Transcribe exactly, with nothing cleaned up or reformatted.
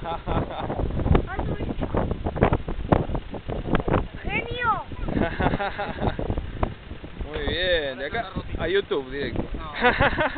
¡Genio! Muy bien, de acá a YouTube directo. No.